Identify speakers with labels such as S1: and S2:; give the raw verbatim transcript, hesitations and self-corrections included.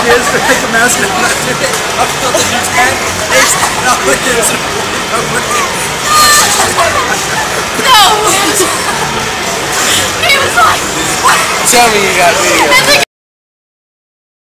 S1: is to make a mask out of it. I felt the new tent. There's elegance.
S2: No! He was like, what?
S3: Tell me you got video.